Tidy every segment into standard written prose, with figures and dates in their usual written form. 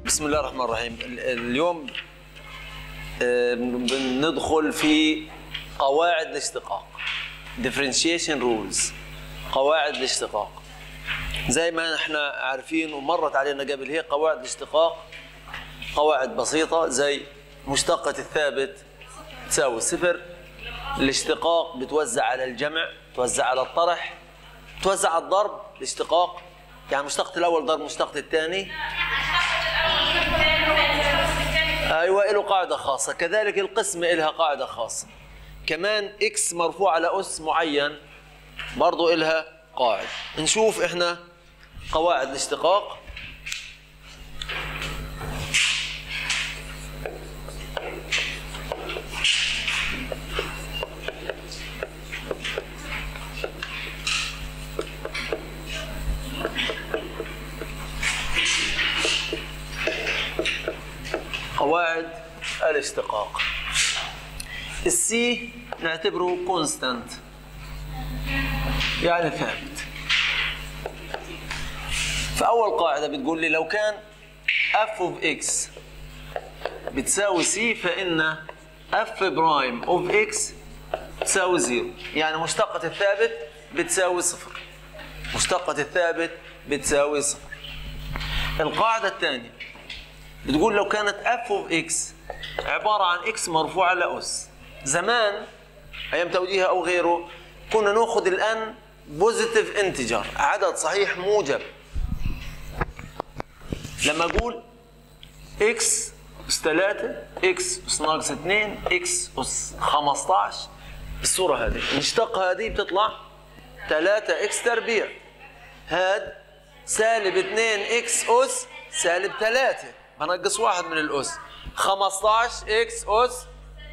بسم الله الرحمن الرحيم. اليوم بندخل في قواعد الاشتقاق differentiation rules. قواعد الاشتقاق زي ما احنا عارفين ومرت علينا قبل، هي قواعد الاشتقاق قواعد بسيطة زي مشتقة الثابت تساوي صفر، الاشتقاق بتوزع على الجمع، توزع على الطرح، توزع على الضرب. الاشتقاق يعني مشتقة الأول ضرب مشتقة الثاني. أيوة، له قاعدة خاصة. كذلك القسمة لها قاعدة خاصة. كمان إكس مرفوع على أس معين برضو إلها قاعدة. نشوف إحنا قواعد الاشتقاق. قواعد الاشتقاق. السي نعتبره كونستانت يعني ثابت. فأول قاعدة بتقول لي لو كان f of x بتساوي c فإن f برايم of x تساوي 0. يعني مشتقة الثابت بتساوي صفر. مشتقة الثابت بتساوي صفر. القاعدة الثانية بتقول لو كانت f of x عبارة عن x مرفوع على أس. زمان أيام توجيه أو غيره كنا نأخذ الآن بوزيتيف انتجر، عدد صحيح موجب. لما أقول x أس 3 x أس ناقص 2 x أس 15 بالصورة هذه، المشتقة هذه بتطلع 3x تربيع. هاد سالب 2x أس سالب 3 بنقص واحد من الأس 15x أس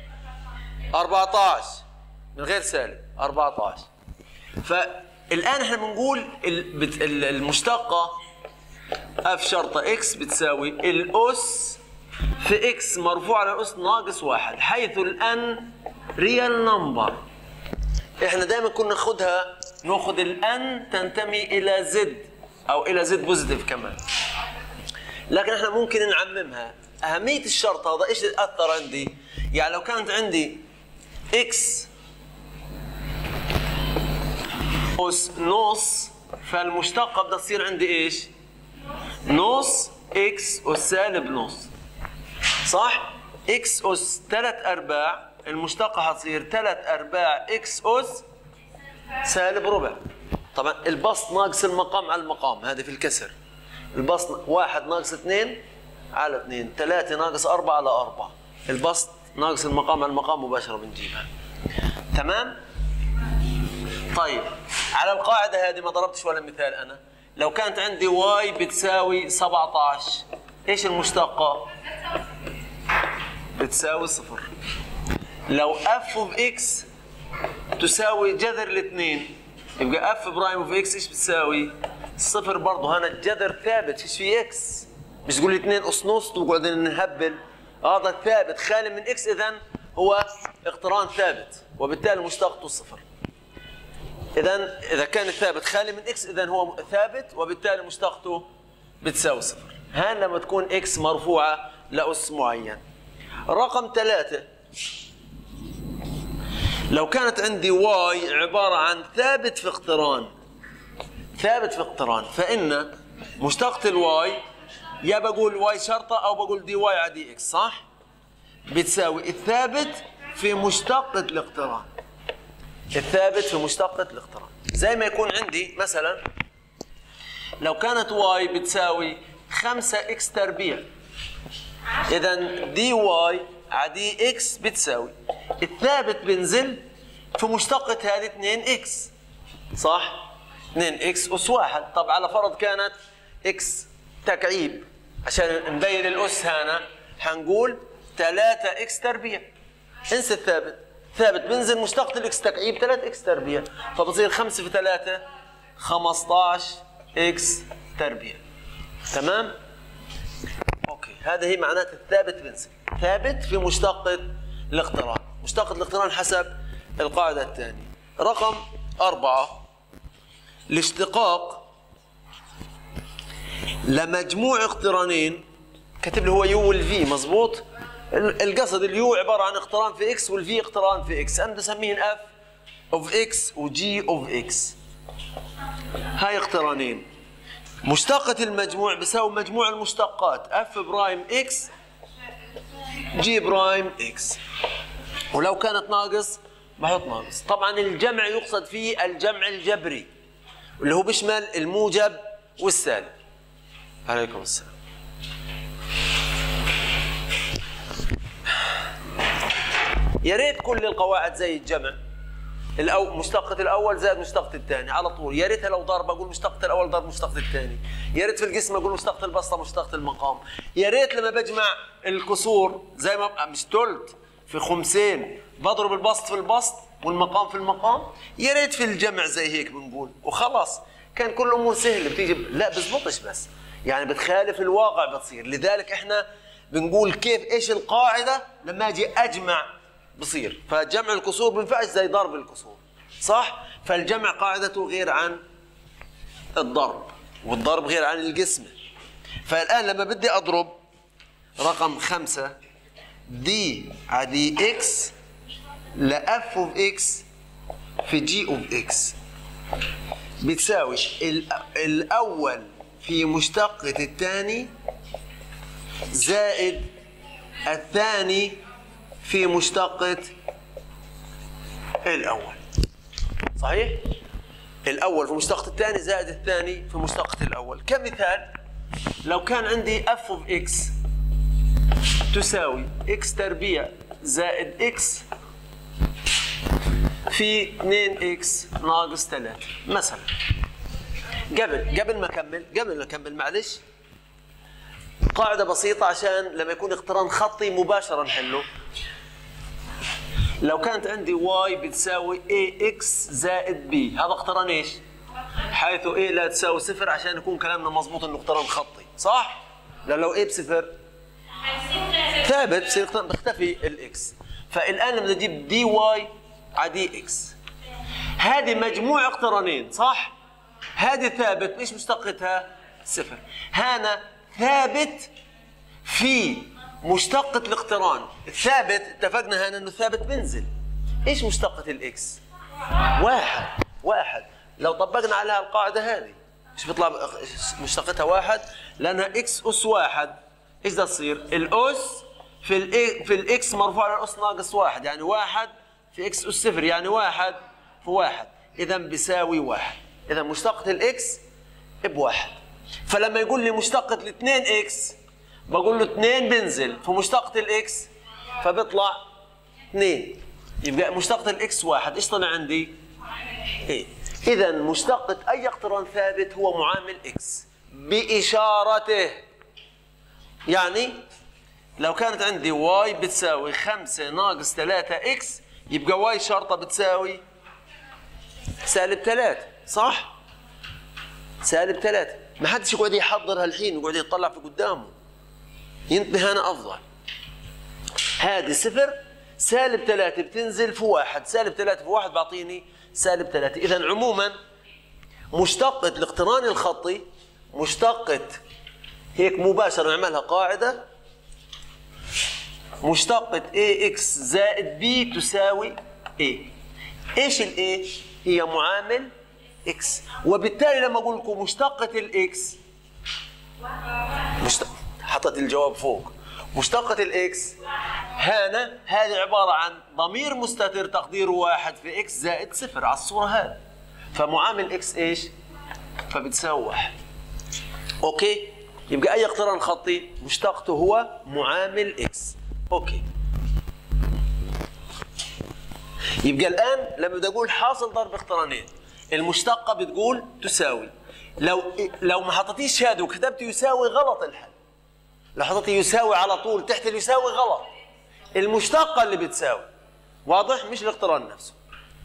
14 من غير سالب 14. فالآن احنا بنقول المشتقة f شرطة x بتساوي الأس في x مرفوع على الأس ناقص واحد، حيث الأن ريال نمبر. احنا دائما كنا ناخذ الأن تنتمي إلى زد أو إلى زد بوزيتيف كمان، لكن احنا ممكن نعممها. أهمية الشرط هذا ايش أثر عندي؟ يعني لو كانت عندي x أس نص فالمشتقة بدها تصير عندي ايش؟ نص x أس سالب نص، صح؟ x أس 3/4 المشتقة حتصير 3/4 x أس سالب ربع. طبعا البسط ناقص المقام على المقام، هذه في الكسر. البسط 1 ناقص 2 على 2، 3 ناقص 4 على 4. البسط ناقص المقام على المقام مباشرة بنجيبها. تمام؟ طيب على القاعدة هذه ما ضربتش ولا مثال أنا. لو كانت عندي y بتساوي 17 ايش المشتقة؟ بتساوي صفر. لو f of x تساوي جذر الاثنين يبقى f برايم اوف x ايش بتساوي؟ صفر برضه. هنا الجذر ثابت، فيش في x. مش تقول لي 2 أس نص وقاعدين نهبل. هذا ثابت خالي من x، اذا هو اقتران ثابت وبالتالي مشتقته صفر. اذا كان الثابت خالي من x اذا هو ثابت وبالتالي مشتقته بتساوي صفر. هان لما تكون x مرفوعه لأس معين. رقم 3 لو كانت عندي y عباره عن ثابت في اقتران، ثابت في اقتران، فإن مشتقة الواي يا بقول واي شرطة أو بقول دي واي على دي إكس، صح؟ بتساوي الثابت في مشتقة الاقتران. الثابت في مشتقة الاقتران. زي ما يكون عندي مثلا لو كانت واي بتساوي 5x تربيع، إذا دي واي على دي إكس بتساوي الثابت بنزل في مشتقة هذه 2x، صح؟ 2x أس 1. طب على فرض كانت x تكعيب عشان نبين الأس هنا حنقول 3x تربيع. انسى الثابت، ثابت بنزل مشتقة الإكس تكعيب 3x تربيع، فبصير 5 في 3 15x تربيع. تمام؟ اوكي، هذا هي معنات الثابت بنزل، ثابت في مشتقة الاقتران. مشتقة الاقتران حسب القاعدة الثانية. رقم 4 الاشتقاق لمجموع اقترانين كاتب لي هو يو والفي مظبوط. القصد اليو عباره عن اقتران في اكس والفي اقتران في اكس، انا بسميهن اف اوف اكس وجي اوف اكس. هاي اقترانين. مشتقة المجموع بيساوي مجموع المشتقات اف برايم اكس جي برايم اكس، ولو كانت ناقص بحط ناقص. طبعا الجمع يقصد فيه الجمع الجبري اللي هو بيشمل الموجب والسالب. عليكم السلام. يا ريت كل القواعد زي الجمع، مشتقة الأول زائد مشتقة الثاني على طول. يا ريتها لو ضرب أقول مشتقة الأول ضرب مشتقة الثاني. يا ريت في القسمة أقول مشتقة البسطة مشتقة المقام. يا ريت لما بجمع الكسور زي ما مش تلت في خمسين بضرب البسط في البسط والمقام في المقام. يا ريت في الجمع زي هيك بنقول وخلاص كان كل الأمور سهلة بتيجي. لا بزبطش، بس يعني بتخالف الواقع بتصير. لذلك احنا بنقول كيف ايش القاعدة لما اجي اجمع بصير. فجمع الكسور بينفعش زي ضرب الكسور، صح؟ فالجمع قاعدته غير عن الضرب، والضرب غير عن القسمة. فالآن لما بدي أضرب رقم 5 دي على دي إكس لأف أوف إكس في جي أوف إكس بتساوي الأول في مشتقة الثاني زائد الثاني في مشتقة الأول. صحيح؟ الأول في مشتقة الثاني زائد الثاني في مشتقة الأول. كمثال لو كان عندي f of x تساوي x تربيع زائد x في 2x ناقص 3 مثلا. قبل ما أكمل معلش قاعدة بسيطة عشان لما يكون اقتران خطي مباشرة نحله. لو كانت عندي y بتساوي ax زائد b، هذا اقتران ايش؟ حيث a لا تساوي صفر عشان يكون كلامنا مضبوط انه اقتران خطي، صح؟ لو a بصفر ثابت بصير بختفي الاكس. فالان لما نجيب dy على dx هذه مجموع اقترانين، صح؟ هذه ثابت ايش مشتقتها؟ صفر. هنا ثابت في مشتقة الاقتران. الثابت اتفقنا هنا انه ثابت بنزل. ايش مشتقة الاكس؟ واحد. لو طبقنا عليها القاعدة هذه ايش بيطلع مشتقتها؟ واحد، لانها اكس اس واحد. ايش ده تصير؟ الاس في الاكس مرفوع للاس ناقص واحد، يعني واحد في اكس اس صفر، يعني واحد في واحد، اذا بيساوي واحد. اذا مشتقة الاكس بواحد. فلما يقول لي مشتقة الاثنين اكس بقول له 2 بنزل في مشتقة الاكس فبيطلع 2، يبقى مشتقة الاكس 1. ايش طلع عندي؟ ايه. اذا مشتقة اي اقتران ثابت هو معامل اكس باشارته. يعني لو كانت عندي واي بتساوي 5 ناقص 3 اكس يبقى واي شرطة بتساوي -3، صح؟ -3. ما حدش يقعد يحضرها الحين ويقعد يطلع في قدامه، ينتبه هنا افضل. هذه صفر، -3 بتنزل في واحد، -3 في واحد بعطيني -3. اذا عموما مشتقة الاقتران الخطي مشتقة هيك مباشرة نعملها قاعدة، مشتقة ax زائد b تساوي a. ايش ال a؟ هي معامل x، وبالتالي لما اقول لكم مشتقة الاكس حطت الجواب فوق. مشتقة الاكس هنا هذه عبارة عن ضمير مستتر تقديره 1 في اكس زائد 0 على الصورة هذه. فمعامل اكس ايش؟ فبتساوي 1. اوكي؟ يبقى اي اقتران خطي مشتقته هو معامل اكس. اوكي. يبقى الان لما بدي اقول حاصل ضرب اقترانين المشتقة بتقول تساوي. لو ما حطيتيش هذا وكتبت يساوي غلط الحل. لو حطيت يساوي على طول تحت اليساوي غلط. المشتقة اللي بتساوي. واضح؟ مش الاقتران نفسه.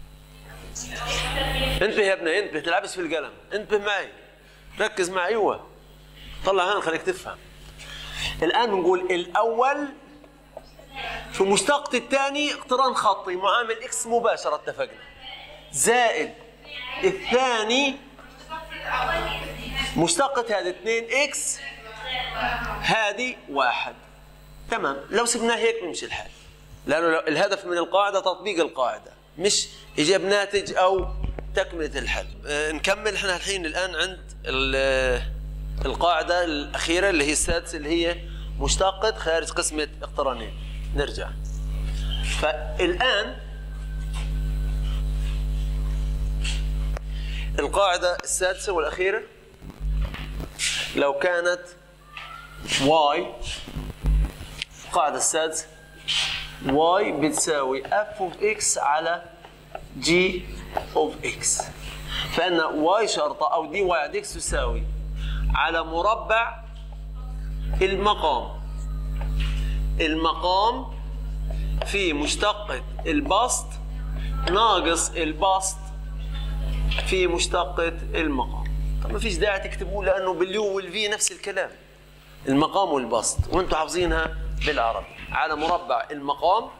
انتبه يا ابني، انتبه، تلعبس في القلم، انتبه معي، ركز معي. ايوه طلع هان خليك تفهم. الان بنقول الاول في مشتقة الثاني اقتران خطي معامل اكس مباشرة اتفقنا، زائد الثاني مشتقة هذا 2 اكس هذه 1. تمام، لو سبناه هيك بيمشي الحال، لانه الهدف من القاعده تطبيق القاعده مش ايجاب ناتج او تكمله الحل. نكمل احنا الان عند القاعده الاخيره اللي هي السادسه، اللي هي مشتقة خارج قسمة اقترانين. نرجع. فالآن القاعدة السادسة والأخيرة، لو كانت y، القاعدة السادسة y بتساوي f of x على g of x، فإن y شرطة أو dy على x تساوي على مربع المقام في مشتقة البسط ناقص البسط في مشتقة المقام. طب ما فيش داعي تكتبوه لأنه باليو والفي نفس الكلام، المقام والبسط، وانتم حافظينها بالعربي. على مربع المقام،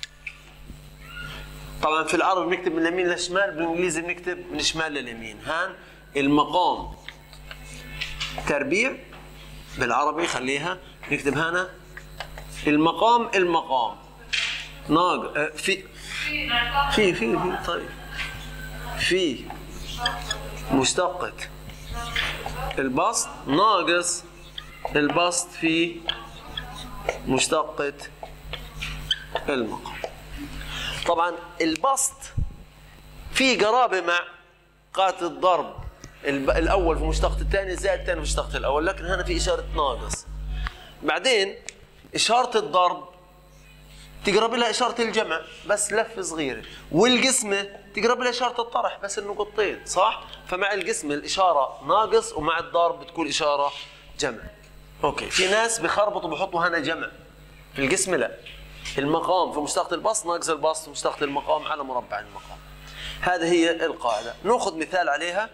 طبعا في العربي بنكتب من اليمين للشمال، بالانجليزي بنكتب من الشمال لليمين. هان المقام تربيع، بالعربي خليها نكتب هنا المقام ناقص طيب في مشتقة البسط ناقص البسط في مشتقة المقام. طبعا البسط في قرابة مع قاعدة الضرب، الأول في مشتقة الثاني زائد الثاني في مشتقة الأول، لكن هنا في إشارة ناقص. بعدين إشارة الضرب تقرب لها إشارة الجمع بس لفة صغيرة، والقسمة تقرب لها إشارة الطرح بس النقطتين، صح؟ فمع القسمة الإشارة ناقص ومع الضرب بتكون إشارة جمع. أوكي، في ناس بخربطوا بحطوا هنا جمع، في القسمة لا، المقام في مشتقة البسط ناقص البسط في مشتقة المقام على مربع المقام. هذه هي القاعدة. نأخذ مثال عليها.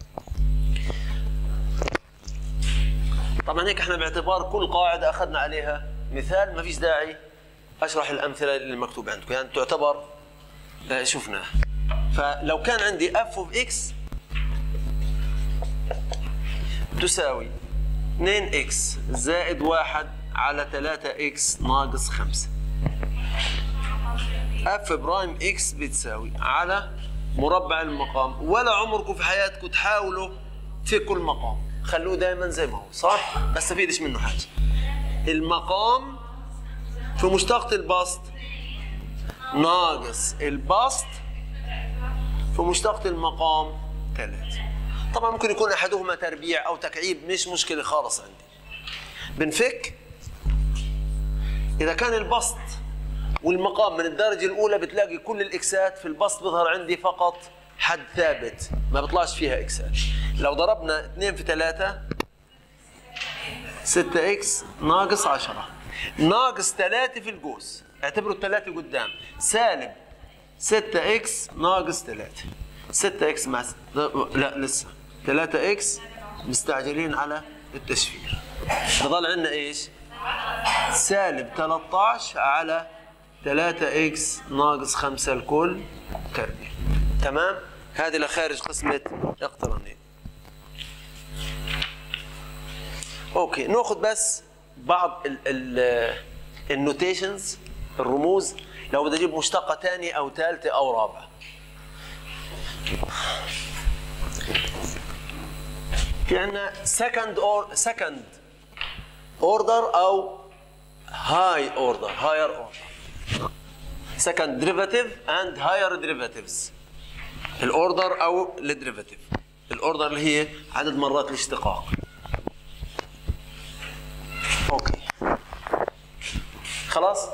طبعا هيك احنا باعتبار كل قاعدة أخذنا عليها مثال، ما فيش داعي أشرح الأمثلة اللي مكتوبة عندكم، يعني تعتبر شفناها. فلو كان عندي f of x تساوي 2x زائد 1 على 3x ناقص 5، f برايم x بتساوي على مربع المقام. ولا عمركم في حياتكم تحاولوا تفكوا المقام، خلوه دائما زي ما هو، صح؟ ما استفيدش منه حاجة. المقام في مشتقة البسط ناقص البسط في مشتقة المقام 3. طبعا ممكن يكون أحدهما تربيع أو تكعيب، مش مشكلة خالص عندي. بنفك إذا كان البسط والمقام من الدرجة الأولى بتلاقي كل الإكسات في البسط بيظهر عندي فقط حد ثابت ما بيطلعش فيها إكسات. لو ضربنا 2 في 3 6x ناقص 10 ناقص 3 في القوس، اعتبروا الثلاثة قدام، سالب 6x ناقص 3. 6x مع لا لسه 3x مستعجلين على التشفير. بضل عندنا ايش؟ سالب 13 على 3x ناقص 5 الكل تربيع. تمام؟ هذه لخارج قسمة اقترانين. اوكي، ناخذ بس بعض النوتيشنز، الرموز، لو بدي اجيب مشتقة ثانية او ثالثة او رابعة. في عندنا second order او high order, higher order. second derivative and higher derivatives. الاوردر او الديريفاتيف. الاوردر اللي هي عدد مرات الاشتقاق. اوكي خلاص.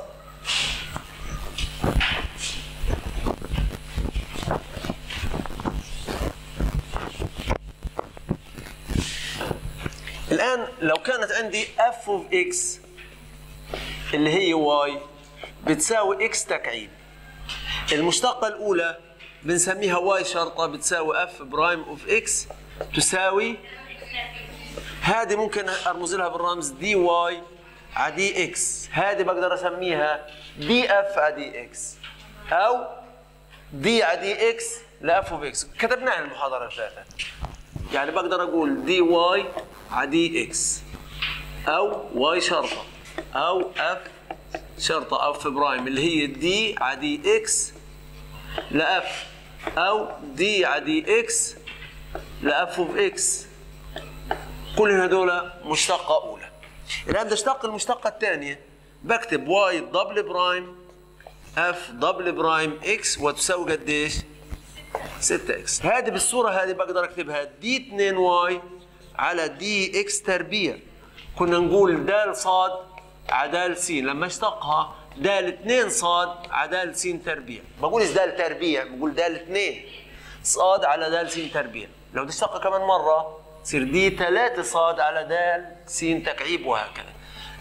الآن لو كانت عندي f of x اللي هي y بتساوي x تكعيب، المشتقة الأولى بنسميها y شرطة بتساوي f برايم of x تساوي، هذه ممكن أرمز لها بالرمز dy على dx، هذه بقدر أسميها df على dx أو d على dx ل f of x، كتبناها المحاضرة اللي فاتت. يعني بقدر أقول dy على dx او واي شرطه او اف شرطه او اف برايم اللي هي دي على دي اكس لاف او دي على دي اكس لاف اوف اكس. كل هذول مشتقه اولى. الان بدي اشتق المشتقه الثانيه، بكتب واي دبل برايم اف دبل برايم اكس وتساوي قديش؟ 6 اكس. هذه بالصوره هذه بقدر اكتبها دي 2 واي على دي اكس تربيع. كنا نقول د صاد على د س، لما اشتقها د 2 صاد على د س تربيع. بقولش د تربيع، بقول د 2 صاد على د س تربيع. لو بدي اشتقها كمان مره تصير دي 3 صاد على د س تكعيب وهكذا.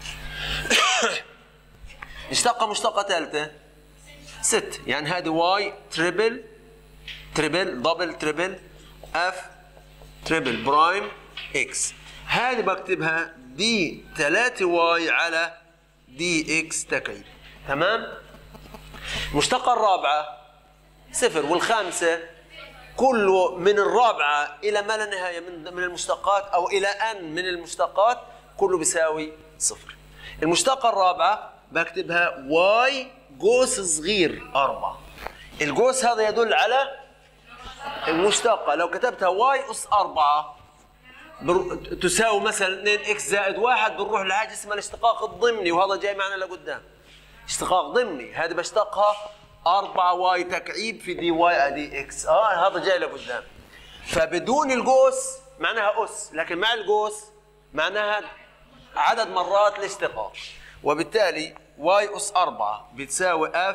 نشتقها مشتقه ثالثه 6، يعني هذه واي تريبل دبل تريبل اف تريبل برايم اكس. هذه بكتبها دي 3 واي على دي اكس تكعيب. تمام؟ المشتقة الرابعة 0 والخامسة كله من الرابعة إلى ما لا نهاية من المشتقات أو إلى أن من المشتقات كله بيساوي 0. المشتقة الرابعة بكتبها واي قوس صغير 4. القوس هذا يدل على المشتقة. لو كتبتها واي أس 4 تساوي مثلا 2 اكس زائد 1 بنروح لحاجة اسمها الاشتقاق الضمني، وهذا جاي معنا لقدام. اشتقاق ضمني هذه بشتقها 4 واي تكعيب في دي واي على دي اكس. هذا جاي لقدام. فبدون القوس معناها أس، لكن مع القوس معناها عدد مرات الاشتقاق. وبالتالي واي أس 4 بتساوي اف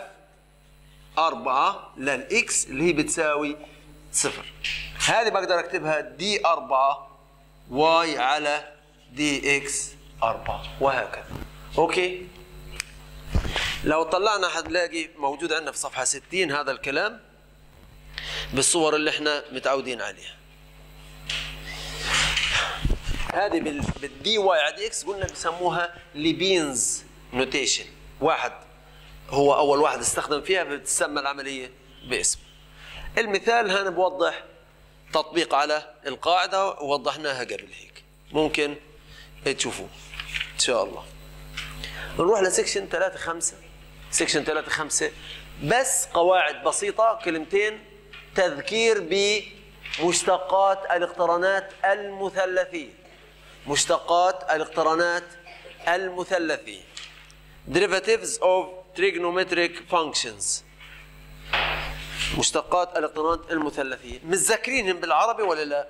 4 للإكس اللي هي بتساوي 0. هذه بقدر اكتبها دي 4 واي على دي اكس 4 وهكذا. اوكي؟ لو طلعنا حنلاقي موجود عندنا في صفحة 60 هذا الكلام بالصور اللي احنا متعودين عليها. هذه بالدي واي على دي اكس قلنا بسموها ليبينز نوتيشن. واحد هو أول واحد استخدم فيها بتسمى العملية باسم. المثال هنا بوضح تطبيق على القاعدة ووضحناها قبل هيك، ممكن تشوفوه إن شاء الله. نروح لسكشن 3.5. سكشن 3.5 بس قواعد بسيطة، كلمتين تذكير بمشتقات الاقترانات المثلثية. مشتقات الاقترانات المثلثية. Derivatives of trigonometric functions. مشتقات الاقترانات المثلثية. متذكرينهم بالعربي ولا لا؟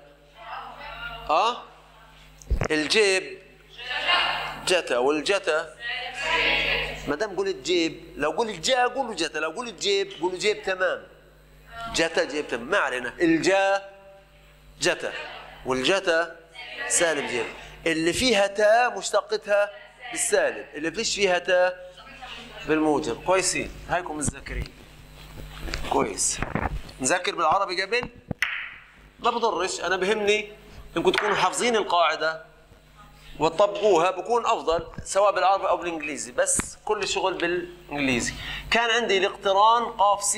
الجيب جتا، والجتا ما دام قلت جيب، لو قلت جا قولوا جتا، لو قلت جيب قولوا جيب تمام. جتا جيب تمام، ما علينا. الجا جتا والجتا سالب جيب. اللي فيها تا مشتقتها بالسالب، اللي فيش فيها تا بالموجب. كويسين، هايكم متذكرين كويس. نذكر بالعربي قبل ما بضرش، انا بهمني انكم تكونوا حافظين القاعده وتطبقوها، بكون افضل سواء بالعربي او بالانجليزي، بس كل شغل بالانجليزي. كان عندي الاقتران ق س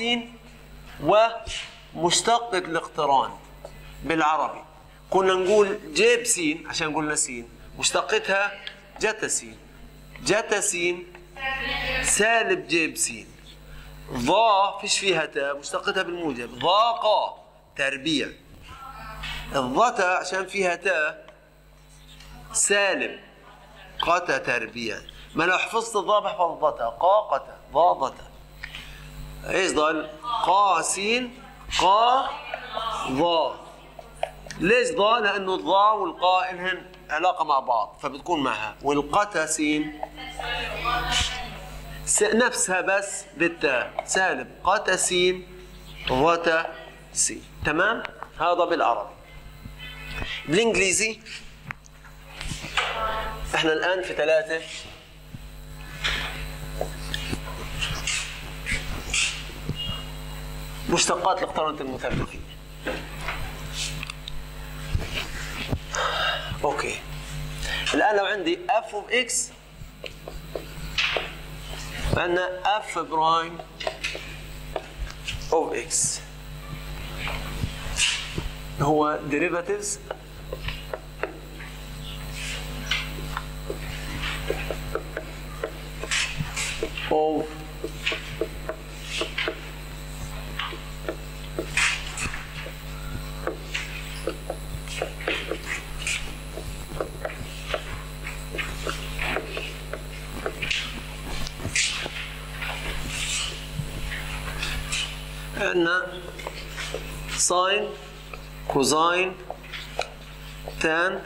ومشتقة الاقتران بالعربي كنا نقول جيب س عشان قلنا س، مشتقتها جتا س. جتا س سالب جيب س. ضا فيش فيها تا مشتقتها بالموجب، ضا قا تربيع. الضتا عشان فيها تا سالب قتا تربيع. ما لو حفظت الضا بحفظ ضتا، قا قتا ضا ضتا. ايش ضل؟ قا س قا ضا. ليش ضا؟ لانه الضا والقاء لهن علاقه مع بعض فبتكون معها. والقتا س نفسها بس بالتاء، سالب قتا س ضتا س. تمام؟ هذا بالعربي. بالانجليزي احنا الان في 3 مشتقات الاقترانات المثلثية. اوكي. الان لو عندي اف اوف اكس عندنا اف برايم اوف اكس هو derivatives او عندنا ساين كوزاين تان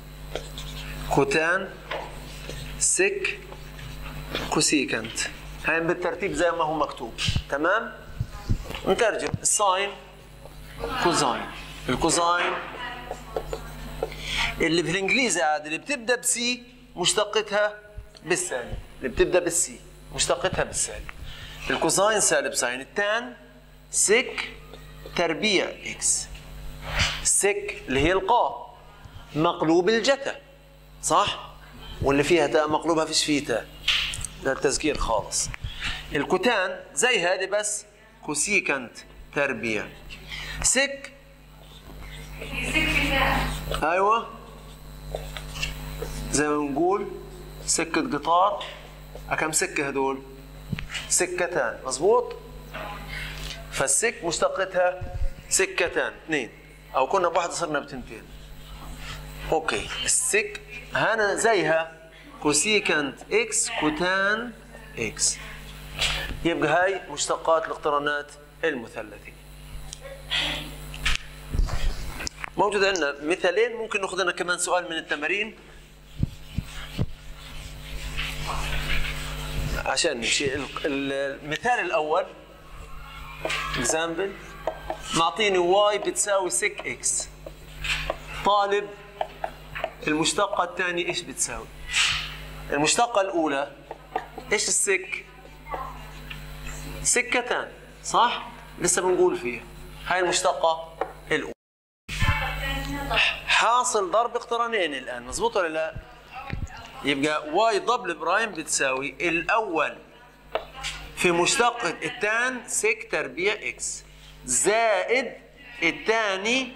كوتان سك كوسيكنت. هاي بالترتيب زي ما هو مكتوب. تمام؟ نترجم الساين كوزاين. الكوزاين اللي بالانجليزي عاد اللي بتبدا بسي مشتقتها بالسالب. اللي بتبدا بالسي مشتقتها بالسالب. الكوزاين سالب ساين. التان سك تربيع اكس. السك اللي هي القاء مقلوب الجتا، صح؟ واللي فيها تاء مقلوبها فيش فيه تاء، ده التذكير خالص. الكوتان زي هذه بس كوسيكنت تربيع. سك ايوه زي ما بنقول سكة قطار. كم سكة هدول؟ سكتان، مظبوط؟ فالسك مشتقتها سكتان، اثنين، او كنا بواحدة صرنا بتنتين. اوكي، السك هنا زيها كوسيكنت اكس كوتان اكس. يبقى هاي مشتقات الاقترانات المثلثي. موجود عندنا مثالين، ممكن ناخذ لنا كمان سؤال من التمارين عشان نمشي. المثال الاول اكزامبل، معطيني واي بتساوي سك اكس. طالب المشتقة الثانية ايش بتساوي؟ المشتقة الأولى ايش السك؟ سكتان، صح؟ لسه بنقول فيها. هاي المشتقة الأولى. حاصل ضرب اقترانين الآن، مظبوط ولا لا؟ يبقى واي دبل برايم بتساوي الأول في مشتقة التان سك تربيع اكس زائد الثاني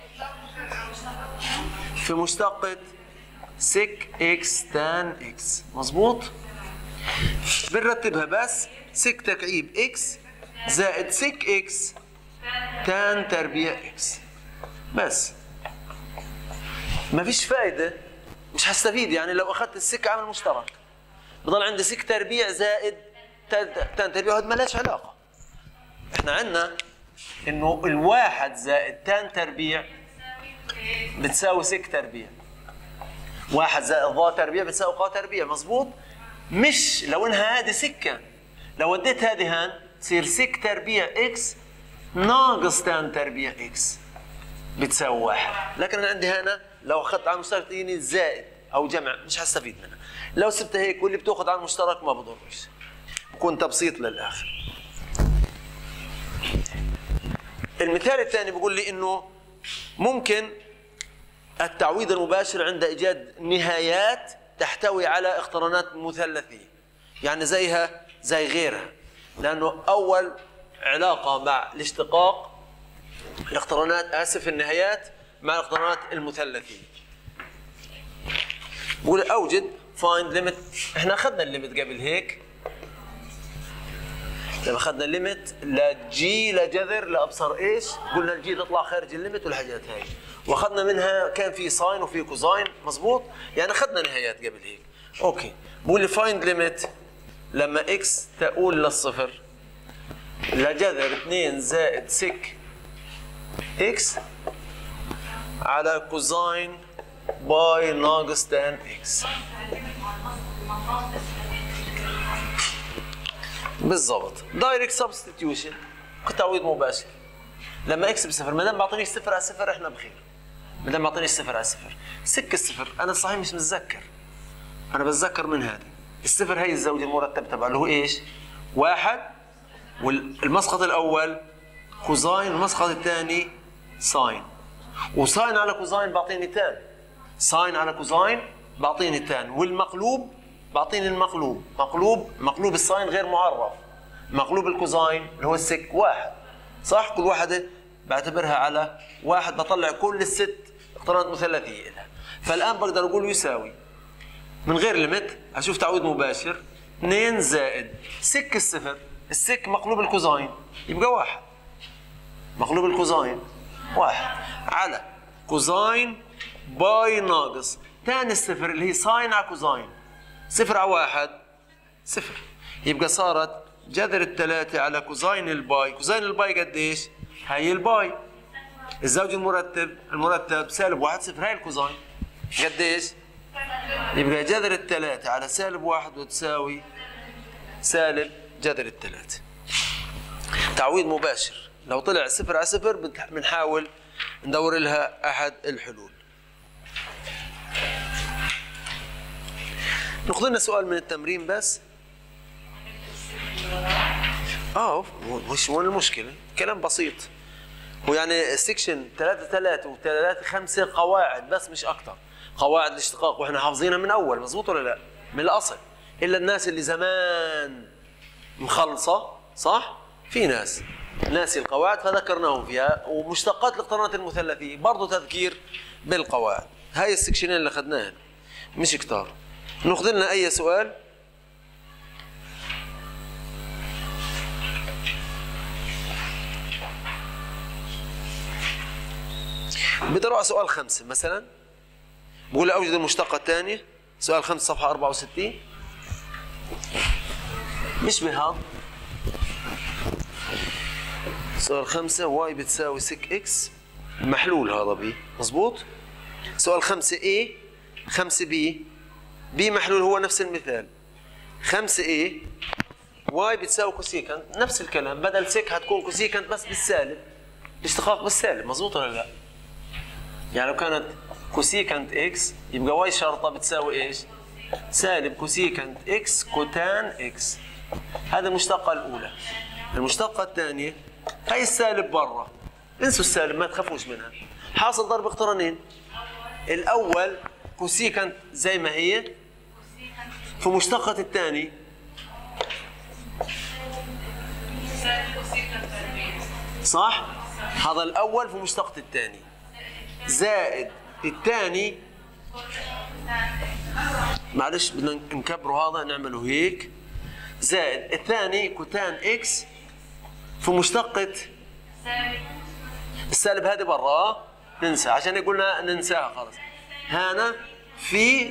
في مشتقة سك اكس تان اكس، مظبوط؟ بنرتبها بس سك تكعيب اكس زائد سك اكس تان تربيع اكس. بس ما فيش فايدة، مش هستفيد يعني لو اخذت السك عامل مشترك. بضل عندي سك تربيع زائد تان تربيع، هذا ما لهاش علاقة. احنا عندنا انه الواحد زائد تان تربيع بتساوي سك تربيع. واحد زائد ضا تربيع بتساوي قا تربيع، مظبوط؟ مش لو انها هذه سكة، لو وديت هذه هان تصير سك تربيع اكس ناقص تان تربيع اكس بتساوي واحد. لكن انا عندي هنا لو اخذت على المشترك تجيني زائد او جمع، مش هستفيد منها. لو سبتها هيك واللي بتاخذ على المشترك ما بضرش، بكون تبسيط للاخر. المثال الثاني بيقول لي انه ممكن التعويض المباشر عند ايجاد نهايات تحتوي على اقترانات مثلثيه، يعني زيها زي غيرها، لانه اول علاقه مع الاشتقاق الاقترانات النهايات مع الاقترانات المثلثيه. بقول اوجد فايند ليميت. احنا اخذنا الليميت قبل هيك، لما اخذنا الليميت لجي لجذر لابصر ايش، قلنا الجي تطلع خارج الليميت والحاجات هاي، واخذنا منها كان في ساين وفي كوزاين، مظبوط؟ يعني اخذنا نهايات قبل هيك. اوكي، بقول لي فايند ليميت لما اكس تؤول للصفر لجذر 2 زائد سك اكس على كوزاين باي ناقص تان اكس. بالضبط، دايركت سبستيتيوشن، تعويض مباشر. لما اكس بصفر، ما دام بعطيني صفر على صفر احنا بخير. ما دام بعطيني صفر على صفر، سك الصفر، انا صحيح مش متذكر، انا بتذكر من هذا الصفر هي الزوجة المرتب تبعه اللي هو ايش؟ واحد، والمسقط الاول كوزاين، والمسقط الثاني ساين، وساين على كوزاين بعطيني تان، ساين على كوزاين بعطيني تان، والمقلوب بعطيني المقلوب، مقلوب الساين غير معرف، مقلوب الكوزاين اللي هو السك واحد، صح؟ كل واحدة بعتبرها على واحد، بطلع كل الست اقترانات مثلثية لها. فالآن بقدر أقول يساوي من غير ليميت، أشوف تعويض مباشر، 2 زائد سك الصفر، السك مقلوب الكوزاين يبقى 1، مقلوب الكوزاين 1 على كوزاين باي ناقص ثاني الصفر اللي هي ساين على كوزاين، 0 على 1 0، يبقى صارت جذر الثلاثة على كوزاين الباي، كوزاين الباي قديش؟ هي الباي، الزوج المرتب سالب 1 0، هي الكوزاين قديش؟ يبقى جذر الثلاثة على سالب 1 وتساوي سالب جذر الثلاثة. تعويض مباشر، لو طلع 0 على 0 بنحاول ندور لها أحد الحلول. ناخذ لنا سؤال من التمرين بس. وش وين المشكلة؟ كلام بسيط. هو يعني سكشن 3 و 5 قواعد بس مش أكثر. قواعد الاشتقاق واحنا حافظينها من أول، مظبوط ولا لا؟ من الأصل. إلا الناس اللي زمان مخلصة، صح؟ في ناس ناسي القواعد فذكرناهم فيها، ومشتقات الاقترانات المثلثية برضه تذكير بالقواعد. هاي السكشنين اللي أخذناها مش كتار. ناخذ لنا أي سؤال. بدي اروح على سؤال 5 مثلا، بقول اوجد المشتقة الثانية، سؤال 5 صفحة 64. مش بهذا سؤال 5 واي بتساوي سك اكس، محلول هذا بي، مظبوط. سؤال 5 A 5 B، بي محلول هو نفس المثال. 5 A واي بتساوي كوسيكنت، نفس الكلام، بدل سك هتكون كوسيكنت بس بالسالب، الاشتقاق بالسالب، مظبوط ولا لا؟ يعني لو كانت كوسيكنت اكس يبقى واي شرطة بتساوي ايش؟ سالب كوسيكنت اكس كوتان اكس. هذا المشتقة الأولى. المشتقة الثانية هي السالب برا، انسوا السالب ما تخافوش منها. حاصل ضرب اقترانين. الأول كوسيكنت زي ما هي، في مشتقة الثاني صح؟ هذا الأول في مشتقة الثاني زائد الثاني، معلش بدنا نكبره هذا نعمله هيك، زائد الثاني كوتان اكس في مشتقة السالب، هذه برا ننسى عشان قلنا ننساها خلاص. هنا في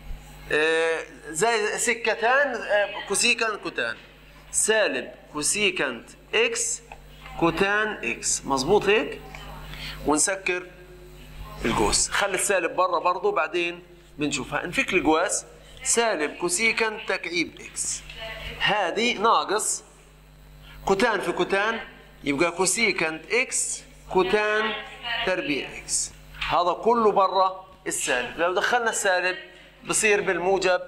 زي سكتان كوسيكنت كوتان، سالب كوسيكنت اكس كوتان اكس، مظبوط هيك. ونسكر القوس، خلي السالب برا برضه بعدين بنشوفها. نفك القواس، سالب كوسيكنت تكعيب اكس، هذه ناقص كوتان في كوتان يبقى كوسيكنت اكس كوتان تربيع اكس، هذا كله برا السالب. لو دخلنا السالب بصير بالموجب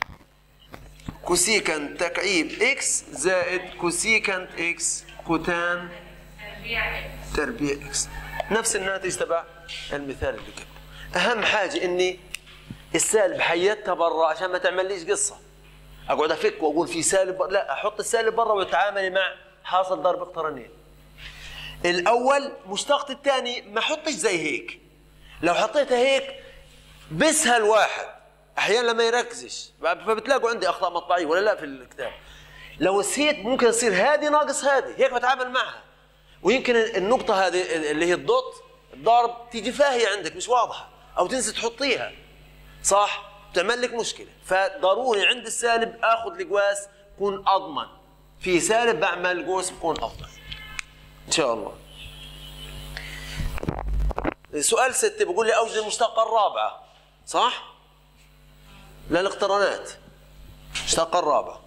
كوسيكنت تكعيب اكس زائد كوسيكنت اكس كوتان تربيع اكس، نفس الناتج تبع المثال اللي قبل. اهم حاجه اني السالب حيدتها برا عشان ما تعمليش قصه اقعد افك واقول في سالب، لا، احط السالب برا وتعاملي مع حاصل ضرب اقترانين. الاول مشتقة الثاني ما احطش زي هيك، لو حطيتها هيك بسهل واحد احيانا لما يركزش فبتلاقوا عندي اخطاء مطبعيه ولا لا في الكتاب. لو نسيت ممكن يصير هذه ناقص هذه، هيك بتعامل معها، ويمكن النقطه هذه اللي هي الضغط الضرب تيجي فاهيه عندك مش واضحه او تنسي تحطيها، صح؟ بتعمل لك مشكله. فضروري عند السالب اخذ القواس يكون اضمن، في سالب بعمل قوس بكون افضل ان شاء الله. سؤال 6 بيقول لي اوجد المشتقه الرابعه، صح؟ للاقترانات، المشتقه الرابعه.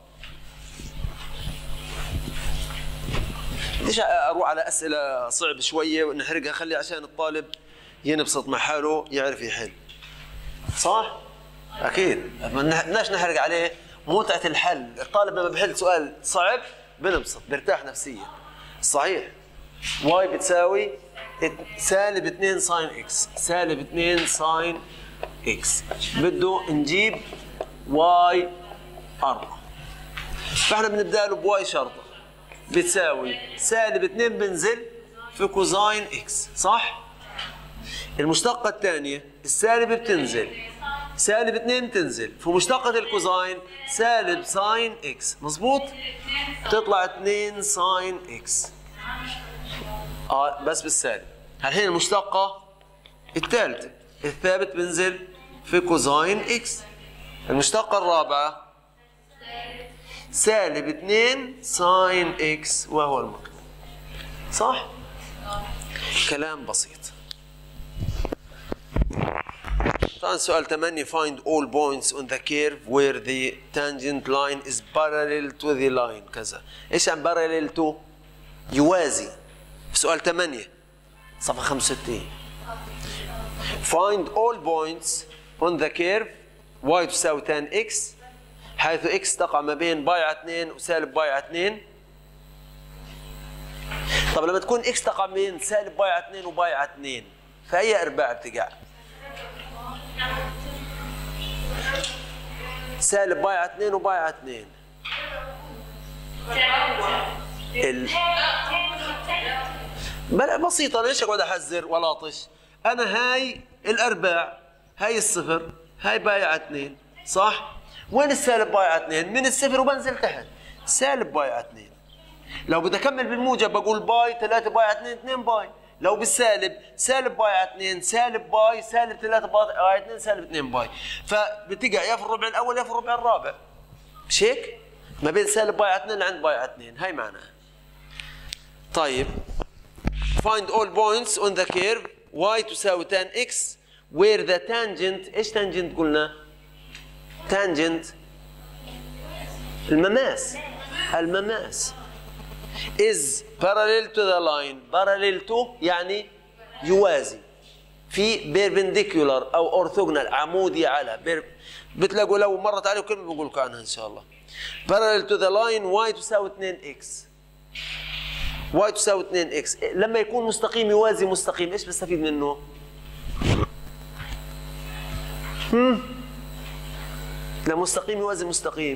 ليش اروح على اسئله صعب شويه ونحرقها، خلي عشان الطالب ينبسط مع حاله يعرف يحل، صح؟ اكيد ما بدناش نحرق عليه متعه الحل. الطالب لما بحل سؤال صعب بنبسط بيرتاح نفسيا، صحيح؟ واي بتساوي سالب 2 ساين اكس، سالب 2 ساين اكس، بده نجيب واي 4، فاحنا بنبدا له بواي شرطه بتساوي سالب 2 بنزل في كوزاين اكس، صح؟ المشتقة الثانية السالب بتنزل سالب 2 تنزل، في مشتقة الكوزاين سالب ساين اكس، مظبوط؟ تطلع 2 ساين اكس. بس بالسالب. الحين المشتقة الثالثة الثابت بنزل في كوزاين اكس. المشتقة الرابعة سالب 2 ساين اكس وهو المقدار. صح؟ كلام بسيط. طبعا سؤال 8 find all points on the curve where the tangent line is parallel to the line كذا. ايش عن parallel to؟ يوازي. في سؤال 8 صفحة 65. find all points on the curve y تساوي tan x حيث x تقع ما بين باي على 2 وسالب باي على 2. طب لما تكون x تقع ما بين سالب باي على 2 وباي على 2 فأي ارباع بتقع؟ سالب باي على 2 وباي على 2. بلا بسيطة، ليش اقعد احذر ولاطش؟ انا هاي الارباع، هاي الصفر، هاي باي على 2، صح؟ وين السالب باي على 2؟ من الصفر وبنزل تحت، سالب باي على 2. لو بدي اكمل بالموجب بقول باي 3 باي على 2 2 باي، لو بالسالب سالب باي على 2 سالب باي سالب 3 باي على 2 سالب 2 باي، فبتقع يا في الربع الاول يا في الربع الرابع. مش هيك؟ ما بين سالب باي على 2 لعند باي على 2، هاي معناها. طيب find all points on the curve y تساوي tan x where the tangent، ايش tangent قلنا؟ tangent المماس، المماس is parallel to the line. parallel to يعني يوازي، في perpendicular او orthogonal عمودي على، بتلاقوا لو مرت عليكم كلمه بقول لكم عنها ان شاء الله. parallel to the line y تساوي 2x. y تساوي 2x لما يكون مستقيم يوازي مستقيم ايش بستفيد منه؟ لما مستقيم يوازي مستقيم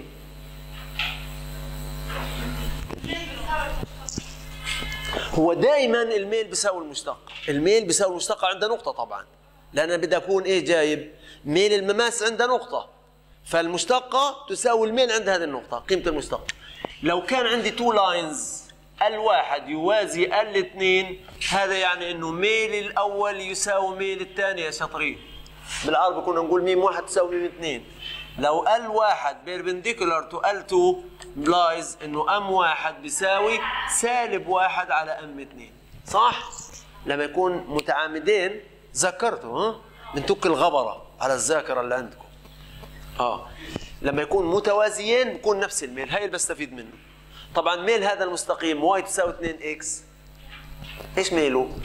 هو دائما الميل بيساوي المشتق. الميل بيساوي المشتق عند نقطة طبعا، لأن أنا بدي أكون إيه جايب؟ ميل المماس عند نقطة، فالمشتقة تساوي الميل عند هذه النقطة، قيمة المشتقة. لو كان عندي تو لاينز الواحد يوازي الاثنين، هذا يعني إنه ميل الأول يساوي ميل الثاني يا شاطرين. بالعربي كنا نقول ميم واحد تساوي ميم اثنين. لو ال1 بيربنديكولار تو ال2 بلايز انه ام1 بيساوي سالب 1 على ام2، صح؟ لما يكون متعامدين ذكرتوا بنتك الغبره على الذاكره اللي عندكم. لما يكون متوازيين بكون نفس الميل، هاي اللي بستفيد منه. طبعا ميل هذا المستقيم واي تساوي 2x ايش ميله؟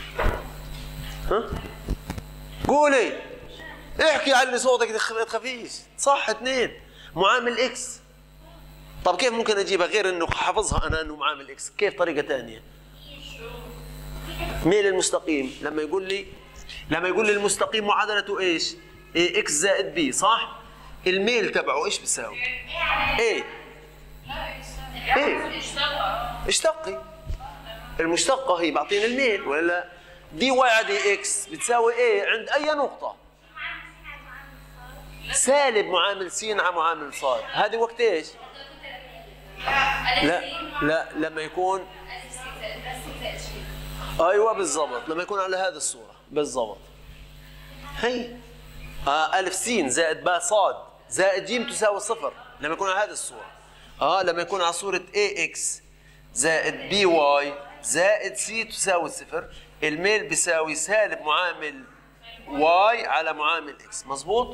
قولي احكي علي صوتك تخافيش. صح 2 معامل اكس. طب كيف ممكن اجيبها غير انه حافظها انا انه معامل اكس؟ كيف طريقه ثانيه؟ ميل المستقيم لما يقول لي المستقيم معادلته ايش؟ اكس زائد بي، صح؟ الميل تبعه ايش بيساوي؟ ايه اشتقي. المشتقه هي بعطينا الميل ولا دي واي على دي اكس بتساوي ايه عند اي نقطه؟ سالب معامل س على معامل ص. هذه وقت ايش؟ لا لما يكون ايوه بالضبط، لما يكون على هذه الصوره بالضبط. هي الف س زائد باء ص زائد ج تساوي صفر لما يكون على هذه الصوره. لما يكون على صوره ax زائد by زائد c تساوي صفر، الميل بيساوي سالب معامل y على معامل x، مظبوط؟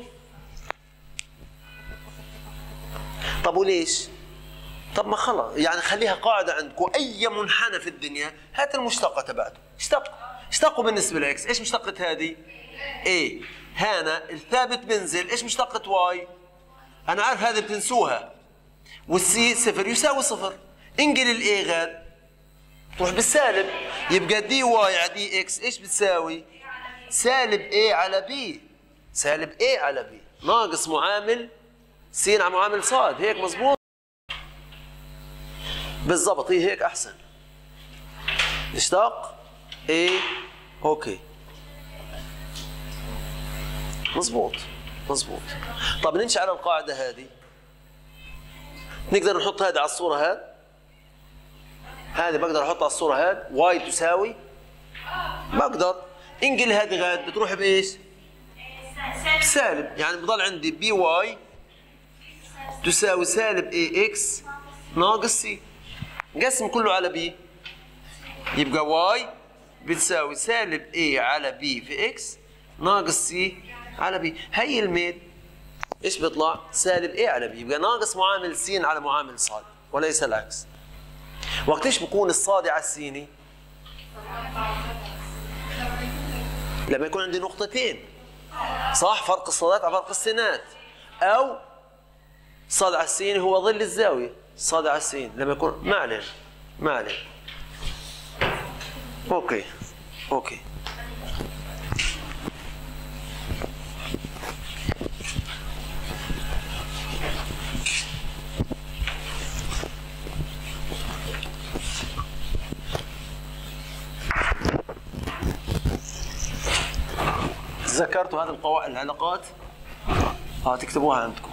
طب وليش؟ طب ما خلص يعني خليها قاعده عندكم، اي منحنى في الدنيا هات المشتقه تبعته، اشتقوا بالنسبه لاكس، ايش مشتقه هذه؟ A. هنا الثابت بنزل، ايش مشتقه واي؟ انا عارف هذه بتنسوها، والسي صفر يساوي صفر، انقل الاي غاد تروح بالسالب، يبقى دي واي على دي اكس ايش بتساوي؟ سالب اي على بي، سالب اي على بي ناقص معامل س على معامل ص، هيك مظبوط؟ بالضبط، هي هيك احسن. اشتق اي اوكي مظبوط. مظبوط. طب نمشي على القاعدة هذه، نقدر نحط هذه على الصورة هذه بقدر احطها على الصورة واي تساوي، بقدر انقل هذه غاد بتروح بايش؟ سالب، يعني بضل عندي بي واي تساوي سالب اي اكس ناقص سي، قسم كله على بي، يبقى واي بتساوي سالب اي على بي في اكس ناقص سي على بي. هي الميل ايش بيطلع؟ سالب اي على بي، يبقى ناقص معامل س على معامل ص وليس العكس. وقت ايش بكون الصادي على السيني؟ لما يكون عندي نقطتين، صح؟ فرق الصادات على فرق السينات، او الصاد على السين هو ظل الزاويه، الصاد على السين لما يكون، ما علينا ما علينا. اوكي تذكرتوا هذه القواعد العلاقات؟ تكتبوها عندكم.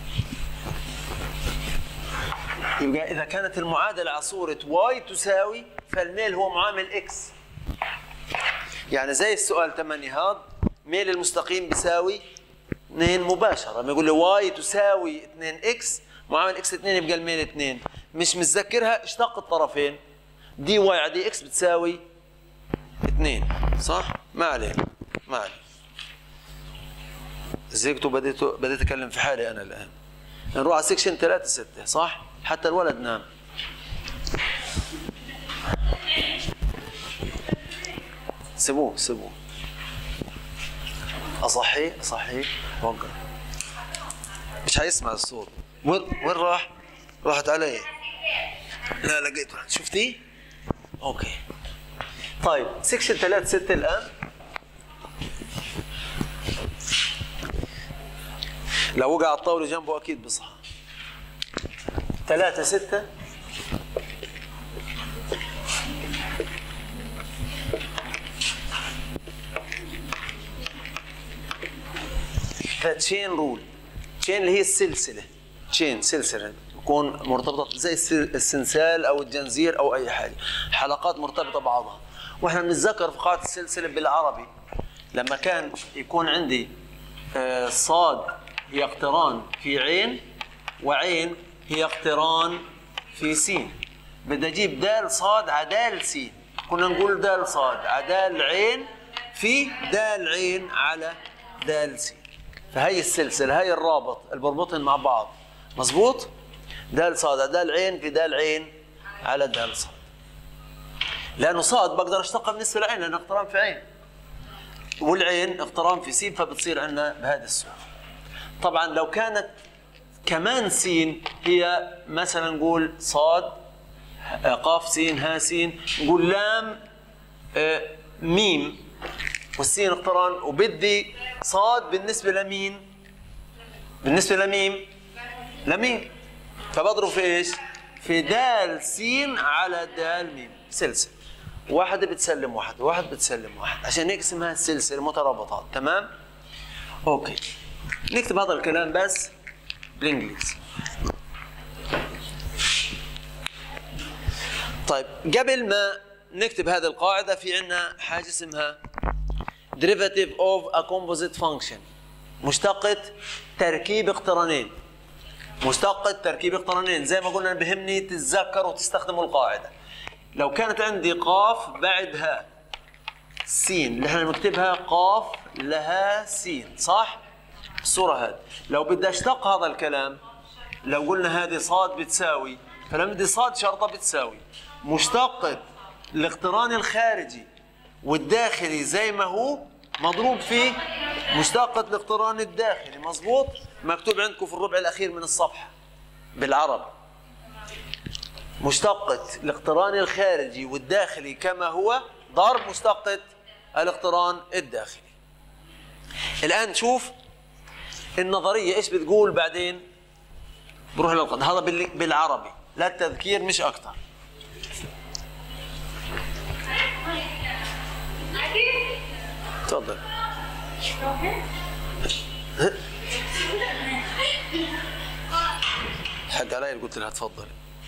يبقى إذا كانت المعادلة على صورة واي تساوي، فالميل هو معامل اكس. يعني زي السؤال 8 هذا، ميل المستقيم بيساوي 2 مباشرة. لما يقول لي واي تساوي 2 اكس، معامل اكس 2 يبقى الميل 2. مش متذكرها، اشتق الطرفين، دي واي على دي اكس بتساوي 2، صح؟ ما علينا ما علينا. زهقت بديت اتكلم في حالي انا الان. نروح على سكشن 3-6، صح؟ حتى الولد نام. سيبوه اصحيه وقف، مش هيسمع الصوت. وين راح؟ راحت علي. لا لقيته، شفتيه؟ اوكي طيب سكشن 3-6 الان. لو وقع على الطاوله جنبه اكيد بيصحى. 3-6 ذا تشين رول. تشين اللي هي السلسله، تشين سلسله تكون مرتبطه زي السلسال او الجنزير او اي حاجه، حلقات مرتبطه ببعضها. واحنا بنتذكر في قاعده السلسله بالعربي لما كان يكون عندي صاد هي اقتران في عين، وعين هي اقتران في سين. بدي اجيب دال صاد عدال سين، كنا نقول دال صاد عدال عين في دال عين على دال سين. فهي السلسله، هي الرابط اللي بربطهم مع بعض، مظبوط؟ دال صاد عدال عين في دال عين على دال صاد. لانه صاد بقدر اشتقها بالنسبه لعين لانه اقتران في عين، والعين اقتران في سين، فبتصير عندنا بهذه الصوره. طبعا لو كانت كمان سين هي مثلا نقول صاد قاف سين ها سين، نقول لام ميم والسين اقتران، وبدي صاد بالنسبه لمين؟ بالنسبه لميم؟ لميم. فبضرب في ايش؟ في دال سين على دال ميم، سلسله. واحده بتسلم واحده، واحد بتسلم واحد، عشان هيك اسمها السلسله مترابطات. تمام؟ اوكي نكتب هذا الكلام بس بالانجليزي. طيب قبل ما نكتب هذه القاعده في عندنا حاجه اسمها derivative of a composite function، مشتقة تركيب اقترانين. مشتقة تركيب اقترانين زي ما قلنا بهمني تتذكروا وتستخدموا القاعدة. لو كانت عندي قاف بعدها سين اللي احنا بنكتبها قاف لها سين، صح؟ الصورة هذه. لو بدي اشتق هذا الكلام، لو قلنا هذه صاد بتساوي، فلما بدي صاد شرطة بتساوي مشتقة الاقتران الخارجي والداخلي زي ما هو مضروب في مشتقة الاقتران الداخلي، مظبوط؟ مكتوب عندكم في الربع الأخير من الصفحة بالعربي. مشتقة الاقتران الخارجي والداخلي كما هو ضرب مشتقة الاقتران الداخلي. الآن شوف النظرية ايش بتقول بعدين. بروح للقد هذا بالعربي، لا التذكير مش أكتر. تفضل. حق علي قلت لها تفضلي.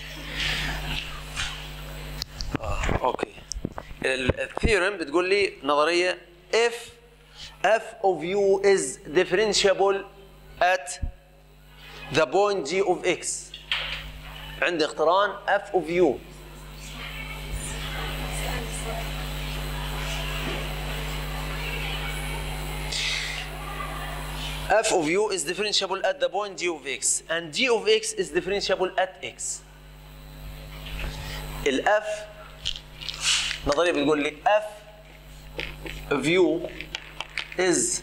اوكي. الثيورم بتقول لي نظريه if f of u is differentiable at the point g of x. عندي اقتران f of u f of u is differentiable at the point g of x and g of x is differentiable at x. الاف نظريه بتقول لي f of u is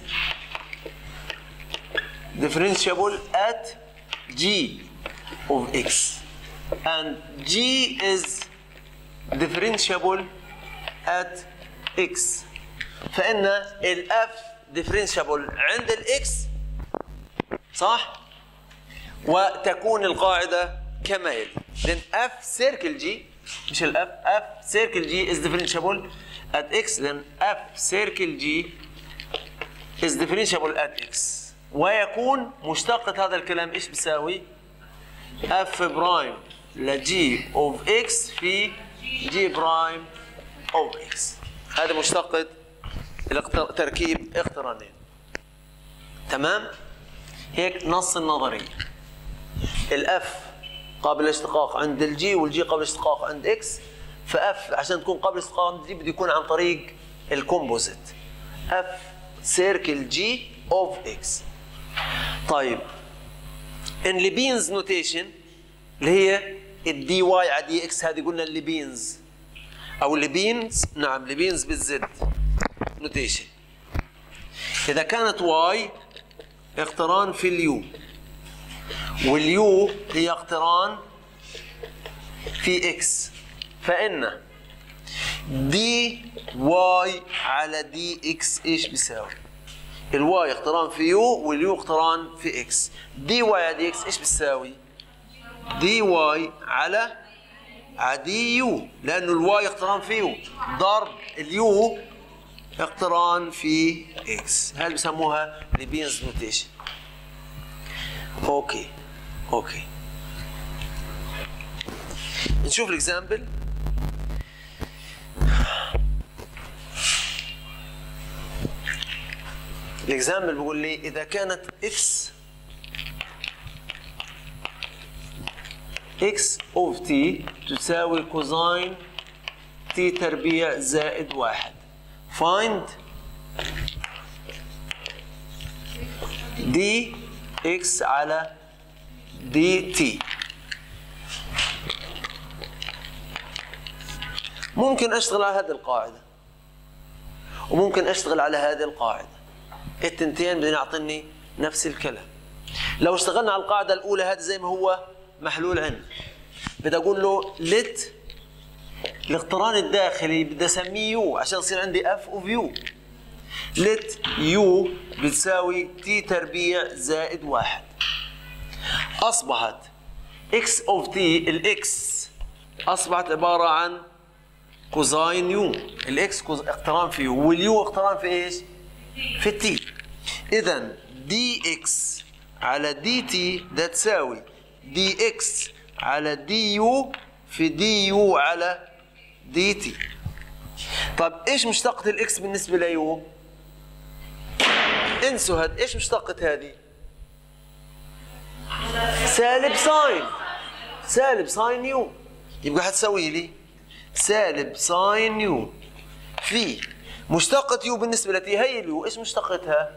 differentiable at g of x and g is differentiable at x. فإن الاف differentiable عند الاكس صح؟ وتكون القاعدة كما يلي. then f circle g مش الاف f circle g is differentiable at x then f circle g is differentiable at x ويكون مشتقة هذا الكلام ايش بيساوي؟ f برايم ل g of x في g برايم of x. هذا مشتقة تركيب اقترانين. تمام؟ هيك نص النظرية. الاف قابل للاشتقاق عند الجي والجي قابل للاشتقاق عند اكس، فاف عشان تكون قابل للاشتقاق عند الجي بده يكون عن طريق الكومبوزيت اف سيركل جي اوف اكس. طيب ان ليبينز نوتيشن اللي هي الدي واي على دي اكس، هذه قلنا الليبينز او ليبينز، نعم ليبينز بالزد نوتيشن. اذا كانت واي اقتران في اليو واليو هي اقتران في اكس، فإن دي واي على دي اكس ايش بيساوي؟ الواي اقتران في يو واليو اقتران في اكس. دي واي على دي اكس ايش بتساوي؟ دي واي على دي يو، لأنه الواي اقتران في يو ضرب اليو اقتران في اكس. هذه بسموها ليبينز نوتيشن. اوكي نشوف الاكزامبل. الاكزامبل بيقول لي اذا كانت x of t تساوي كوزين t تربيع زائد 1 find dx على dt. ممكن اشتغل على هذه القاعدة وممكن اشتغل على هذه القاعدة، التنتين بدنا يعطيني نفس الكلام. لو اشتغلنا على القاعدة الأولى هذا زي ما هو محلول عندي، بدي أقول له let الاقتران الداخلي بدي أسميه يو عشان يصير عندي f of u. let u بتساوي t تربيع زائد 1. أصبحت x of t الإكس أصبحت عبارة عن كوزين يو. الإكس اقتران في يو واليو اقتران في إيش؟ في التي. إذا dx على dt ده تساوي dx على du في du على dt. طب ايش مشتقة الاكس بالنسبة ليو؟ انسوا هاد، ايش مشتقة هذه؟ سالب ساين يو. يبقى حتساوي لي سالب ساين يو في مشتقة يو بالنسبة لتي، هي اليو ايش مشتقتها؟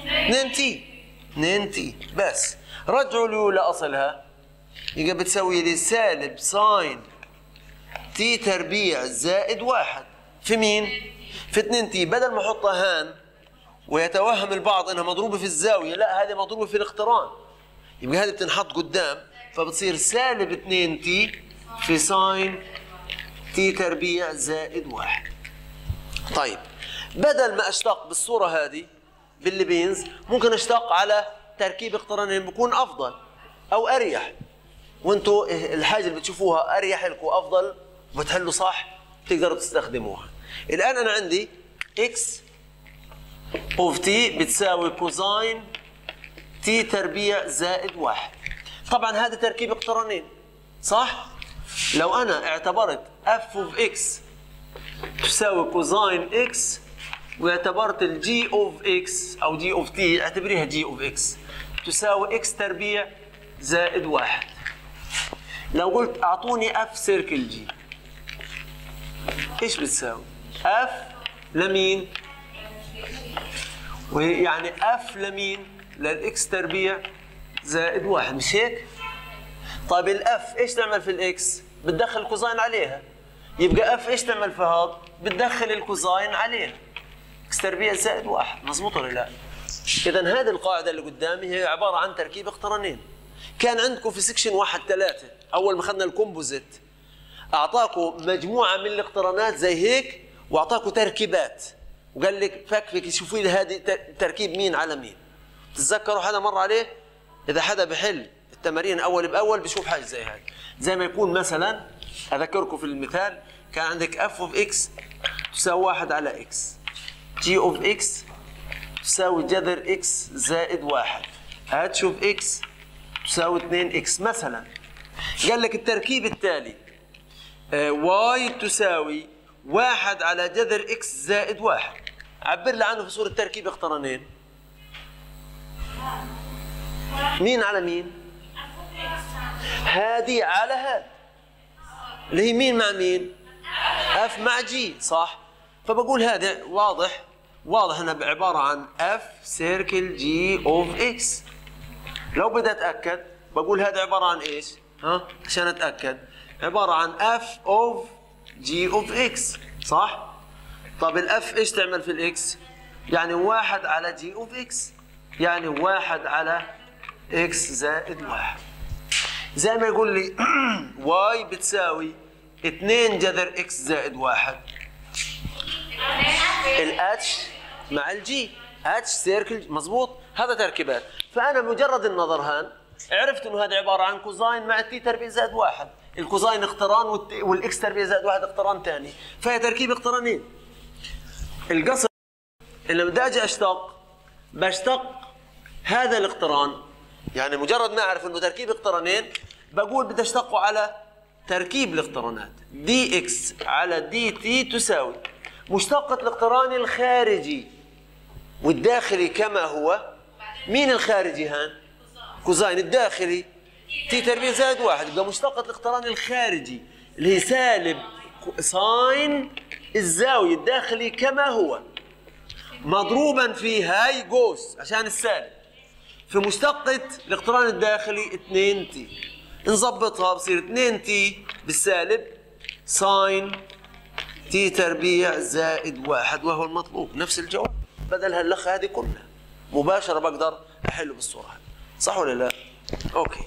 2 تي بس. رجعوا اليو لأصلها يبقى بتساوي لي سالب ساين تي تربيع زائد 1 في مين؟ في 2 تي. بدل ما احطها هان ويتوهم البعض انها مضروبة في الزاوية، لا هذه مضروبة في الاقتران، يبقى هذه بتنحط قدام فبتصير سالب 2 تي في ساين تي تربيع زائد 1. طيب بدل ما اشتق بالصورة هذه بالليبينز ممكن اشتق على تركيب اقترانين بكون افضل او اريح، وانتوا الحاجه اللي بتشوفوها اريح لكم افضل وبتحلوا صح بتقدروا تستخدموها. الان انا عندي x of t بتساوي كوزين تي تربيع زائد 1. طبعا هذا تركيب اقترانين صح؟ لو انا اعتبرت اف اوف اكس تساوي كوزاين اكس واعتبرت الجي اوف اكس او جي اوف تي، اعتبريها جي اوف اكس تساوي اكس تربيع زائد 1. لو قلت اعطوني اف سيركل جي ايش بتساوي؟ اف لمين؟ وهي يعني اف لمين؟ للاكس تربيع زائد 1 مش هيك؟ طيب الاف ايش تعمل في الاكس؟ بتدخل كوزاين عليها، يبقى اف ايش تعمل في هذا؟ بتدخل الكوزاين عليها اكس تربيع زائد 1. مظبوط ولا لا؟ اذا هذه القاعده اللي قدامي هي عباره عن تركيب اقترانين. كان عندكم في سكشن 1 3 اول ما اخذنا الكومبوزيت اعطاكم مجموعه من الاقترانات زي هيك واعطاكم تركيبات وقال لك فكفك شوفي لي هذه تركيب مين على مين. تتذكروا حدا مر عليه؟ اذا حدا بحل التمارين اول باول بشوف حاجه زي هاي. زي ما يكون مثلا اذكركم في المثال كان عندك اف اوف اكس تساوي 1 على اكس، جي اوف اكس تساوي جذر اكس زائد 1، اتش اوف اكس تساوي 2 اكس مثلا. قال لك التركيب التالي واي تساوي 1 على جذر اكس زائد 1، عبر لي عنه في صورة تركيب اقترانين. مين على مين؟ هذه على هذا اللي هي مين مع مين؟ اف مع جي صح؟ فبقول هذا واضح انها عبارة عن اف سيركل جي اوف اكس. لو بدي اتاكد بقول هذا عبارة عن ايش؟ ها؟ عشان اتاكد عبارة عن اف اوف جي اوف اكس صح؟ طب الاف ايش تعمل في الاكس؟ يعني 1 على جي اوف اكس، يعني 1 على اكس زائد 1. زي ما يقول لي واي بتساوي 2 جذر اكس زائد 1، الاتش مع الجي، اتش سيركل مظبوط. هذا تركيبات. فانا مجرد النظر هان عرفت انه هذا عباره عن كوزاين مع تي تربيع زائد 1. الكوزاين اقتران والاكس تربيع زائد 1 اقتران ثاني، فهي تركيب اقترانين. القصر لما بدي اجي بشتق هذا الاقتران، يعني مجرد ما اعرف انه تركيب اقترانين بقول بدي اشتقه على تركيب الاقترانات. دي اكس على دي تي تساوي مشتقة الاقتران الخارجي والداخلي كما هو. مين الخارجي هان؟ كوزاين الداخلي تي تربيع زائد 1، يبقى مشتقة الاقتران الخارجي اللي هي سالب ساين الزاوية الداخلي كما هو مضروبا في هاي جوس عشان السالب في مشتقة الاقتران الداخلي 2 تي. نظبطها بصير 2 تي بالسالب ساين تي تربيع زائد 1 وهو المطلوب. نفس الجواب بدل هاللخة هذه كلها مباشرة بقدر أحله بالصورة هذه. صح ولا لا؟ أوكي.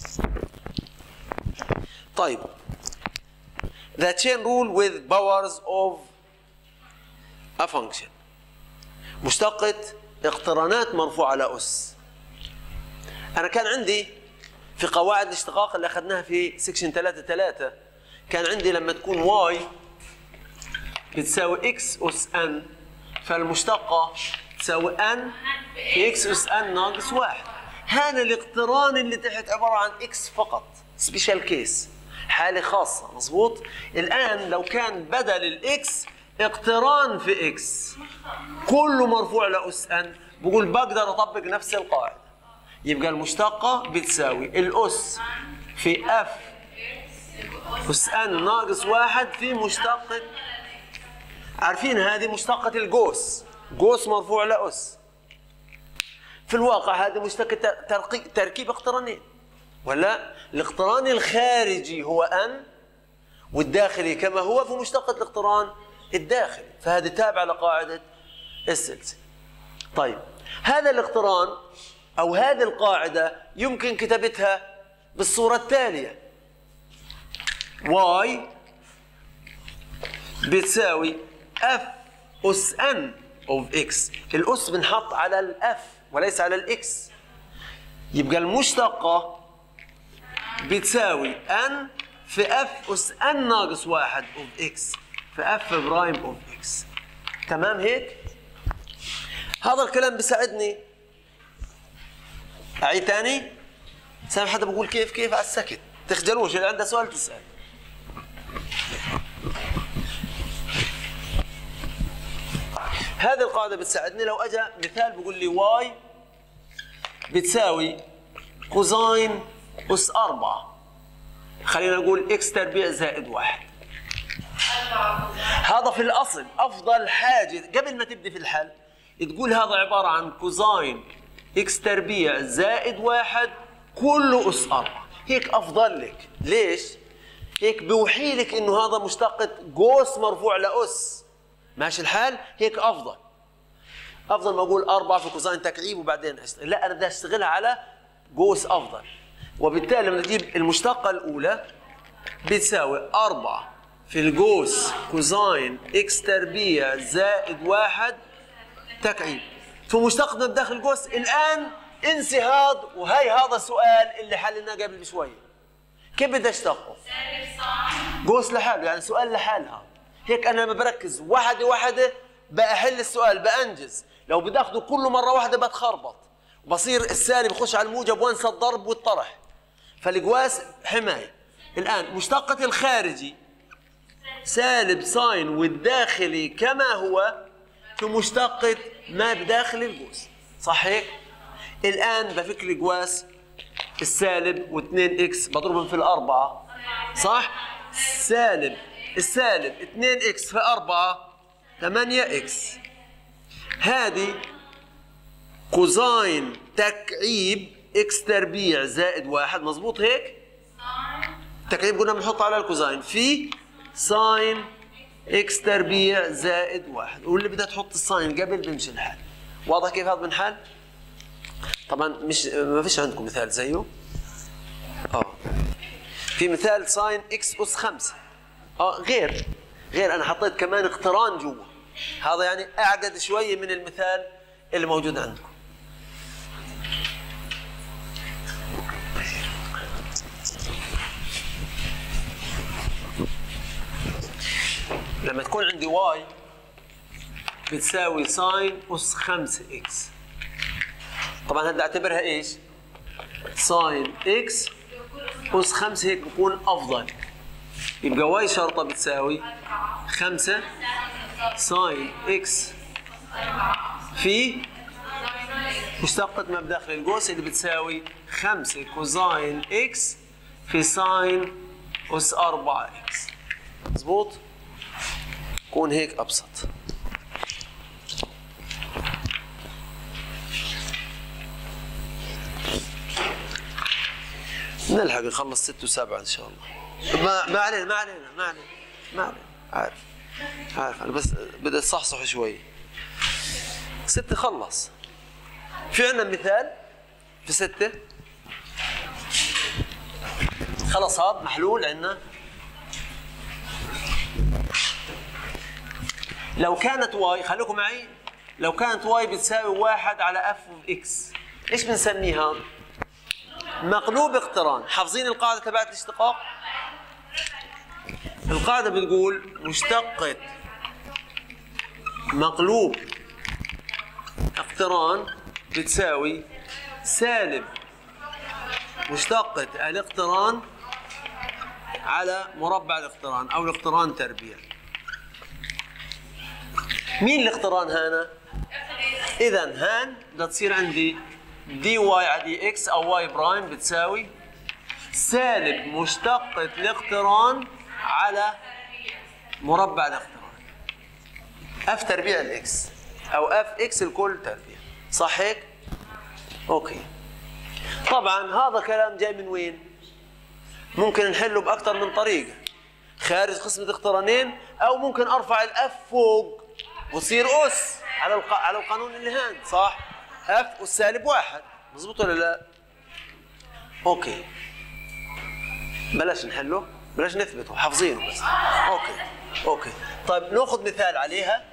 طيب the chain rule with powers of a function. مشتقة اقترانات مرفوعة على أس. أنا كان عندي في قواعد الاشتقاق اللي أخذناها في سكشن 3 كان عندي لما تكون واي بتساوي اكس أس ان فالمشتقة تساوي ان في اكس أس ان ناقص 1. هذا الاقتران اللي تحت عبارة عن اكس فقط، سبيشال كيس، حالة خاصة. مظبوط؟ الآن لو كان بدل الاكس اقتران في اكس كله مرفوع لأس ان بقول بقدر أطبق نفس القاعدة. يبقى المشتقة بتساوي الأس في اف أس ان ناقص 1 في مشتقة. عارفين هذه مشتقة الجوس، جوس مرفوع لأس. في الواقع هذه مشتقة تركيب اقترانين، ولا الاقتران الخارجي هو ان والداخلي كما هو في مشتقة الاقتران الداخلي، فهذه تابعة لقاعدة السلسلة. طيب هذا الاقتران أو هذه القاعدة يمكن كتابتها بالصورة التالية: y بتساوي f أس n of x. الأس بنحط على الf وليس على الإكس، يبقى المشتقة بتساوي n في f أس n ناقص 1 of x في f برايم of x. تمام هيك؟ هذا الكلام بيساعدني أعيد تاني؟ سامع حدا بقول كيف على السكت، تخجلوش، اللي عنده سؤال تسأل. هذه القاعدة بتساعدني لو أجا مثال بقول لي واي بتساوي كوزين أس 4، خلينا نقول إكس تربيع زائد 1. هذا في الأصل أفضل حاجة قبل ما تبدي في الحل تقول هذا عبارة عن كوزين إكس تربيع زائد 1 كله أس 4. هيك أفضل لك. ليش؟ هيك بوحي لك إنه هذا مشتقة قوس مرفوع لأس. ماشي الحال؟ هيك أفضل. أفضل ما أقول 4 في كوزين تكعيب وبعدين أشتغل. لا، أنا بدي أشتغلها على قوس أفضل. وبالتالي لما نجيب المشتقة الأولى بتساوي 4 في القوس كوزين إكس تربيع زائد 1 تكعيب. في مشتقنا بداخل القوس. الآن انسي هذا وهي هذا السؤال اللي حلناه قبل بشوي. كيف بدي اشتقه؟ قوس لحاله، يعني سؤال لحالها. هيك أنا لما بركز واحدة بأحل السؤال بأنجز. لو بدي أخذه كله مرة واحدة بتخربط وبصير السالب يخش على الموجب وانسى الضرب والطرح. فالقواس حماية. الآن مشتقة الخارجي سالب ساين والداخلي كما هو في مشتقة ما بداخل القوس. صح هيك؟ الآن بفك القواس السالب و2 اكس بضربهم في الأربعة. صح؟ السالب 2 اكس في 4 8 اكس. هذه كوزين تكعيب اكس تربيع زائد 1. مظبوط هيك؟ تكعيب قلنا بنحطه على الكوزين في ساين اكس تربيع زائد 1. واللي بدها تحط الساين قبل بيمشي الحال. واضح كيف هذا بنحل؟ طبعا ما فيش عندكم مثال زيه. في مثال ساين اكس اس 5. غير انا حطيت كمان اقتران جوا. هذا يعني اعقد شويه من المثال اللي موجود عندكم. لما تكون عندي واي بتساوي ساين اس 5 اكس. طبعا هذا اعتبرها ايش؟ ساين اكس اس 5. هيك بكون افضل. يبقى واي شرطه بتساوي 5 ساين اكس في مشتقة ما بداخل القوس اللي بتساوي 5 كوزين اكس في ساين اس 4 اكس. مظبوط؟ يكون هيك ابسط. نلحق نخلص 6 و7 ان شاء الله. ما علينا. عارف انا بس بدي اصحصح شوي. 6 خلص. في عندنا مثال في 6 خلص. هذا محلول عندنا. لو كانت واي، خليكم معي، لو كانت واي بتساوي 1 على اف اوف اكس، ايش بنسميها؟ مقلوب اقتران. حافظين القاعدة تبعت الاشتقاق؟ القاعدة بتقول مشتقة مقلوب اقتران بتساوي سالب مشتقة الاقتران على مربع الاقتران أو الاقتران تربيع. مين الاقتران هنا؟ إذا هان بدها تصير عندي دي واي على دي اكس أو واي برايم بتساوي سالب مشتقة الاقتران على مربع الاقتران. اف تربيع الاكس أو اف اكس الكل تربيع. صح هيك؟ أوكي. طبعا هذا كلام جاي من وين؟ ممكن نحله بأكثر من طريقة. خارج قسمة اقترانين، أو ممكن أرفع الاف فوق وتصير أس على القانون اللي هان. صح؟ اف أس سالب 1. مظبوط ولا لا؟ أوكي. بلاش نحله، بلاش نثبته، حافظينه بس. أوكي. طيب ناخذ مثال عليها.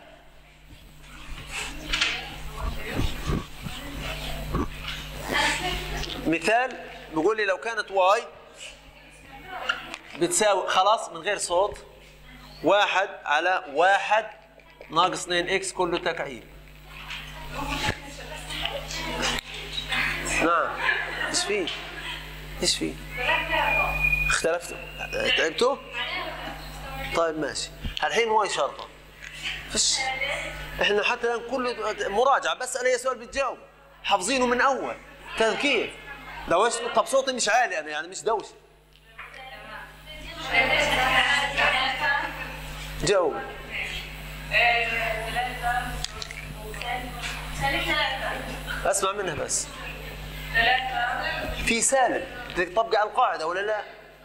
مثال بيقول لي لو كانت واي بتساوي، خلاص من غير صوت، 1 على 1 ناقص 2 اكس كله تكعيب. نعم. فيه؟ ايش فيه؟ اختلفتوا؟ تعبتوا؟ طيب ماشي. الحين واي شرطة. فش احنا حتى الان كله مراجعة، بس انا سؤال بتجاوب حافظينه من اول تذكير. لو ايش طب صوتي مش عالي انا يعني مش دوشة. جاوب. اسمع منها بس. في سالب بدك تطبق على القاعدة ولا لا؟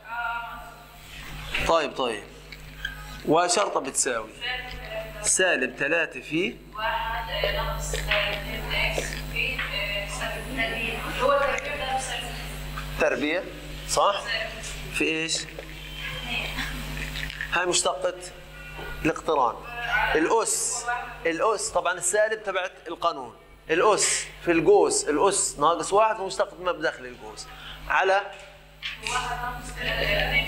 طيب وشرطة بتساوي سالب 3 في 1 ناقص 2 اكس في سالب تربيع. هو تربيع ده سالب تربيع صح؟ في ايش؟ هاي مشتقة الاقتران. الأس طبعا السالب تبعت القانون. الأس في القوس الأس ناقص 1 ومشتقة ما بداخل القوس على 1 ناقص 2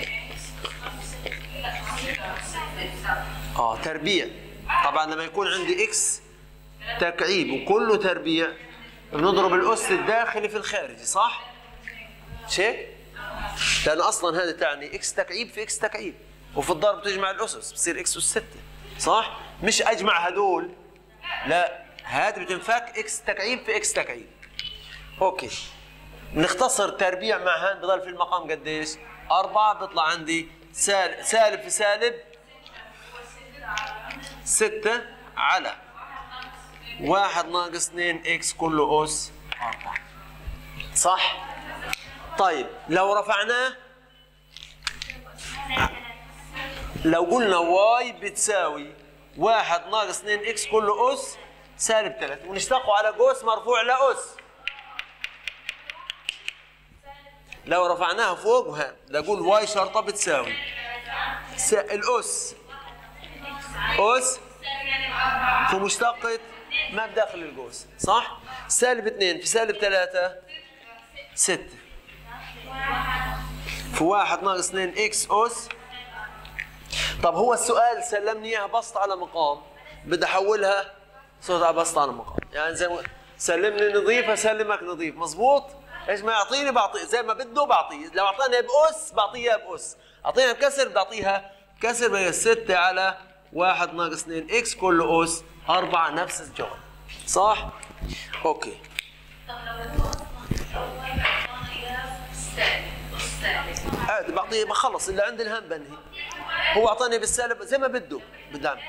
اكس تربيع. طبعا لما يكون عندي اكس تكعيب وكله تربيع بنضرب الأس الداخلي في الخارجي صح؟ شيء؟ لأن أصلا هذا تعني اكس تكعيب في اكس تكعيب، وفي الضرب تجمع الأسس بصير اكس أس 6 صح؟ مش أجمع هدول، لا هذا بتنفك اكس تكعيب في اكس تكعيب. اوكي نختصر تربيع مع هان بضل في المقام قديش؟ 4 بيطلع عندي سالب في سالب 6 على 1 ناقص 2 اكس كله أس 4 صح؟ طيب لو رفعناه لو قلنا واي بتساوي 1 ناقص 2 اكس كله أس سالب 3 ونشتقه على قوس مرفوع لأس. لو رفعناها فوق وهنا نقول واي شرطة بتساوي الأس أس في مشتقة ما بداخل القوس صح؟ سالب 2 في سالب 3 6 في 1 ناقص 2 اكس أس. طب هو السؤال سلمني اياها بسط على مقام، بدي احولها صوت على بسط على مقام، يعني زي ما سلمني نظيف اسلمك نظيف مزبوط؟ ايش ما يعطيني بعطيه زي ما بده بعطيه، لو اعطاني بأس بعطيها بأس، اعطيها بكسر بعطيها كسر. بين 6 على 1 ناقص 2 اكس كله أس 4 نفس الجواب صح؟ اوكي. طب لو هو عادي بعطيه بخلص اللي عندي الهم بنهي. هو اعطاني بالسالب زي ما بده بدعم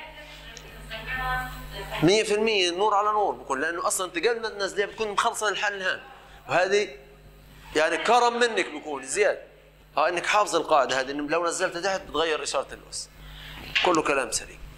100% نور على نور بكون، لانه اصلا انتقلنا تنزليها بتكون مخلصه الحل الهام، وهذه يعني كرم منك بكون زياده انك حافظ القاعده هذه انه لو نزلتها تحت بتغير اشاره الأس. كله كلام سليم.